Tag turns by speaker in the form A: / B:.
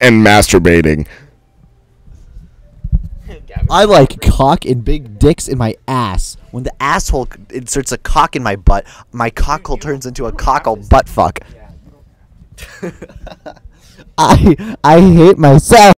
A: and masturbating.
B: I like cock and big dicks in my ass. When the asshole inserts a cock in my butt, my cockhole turns into a cockle butt fuck. I hate myself.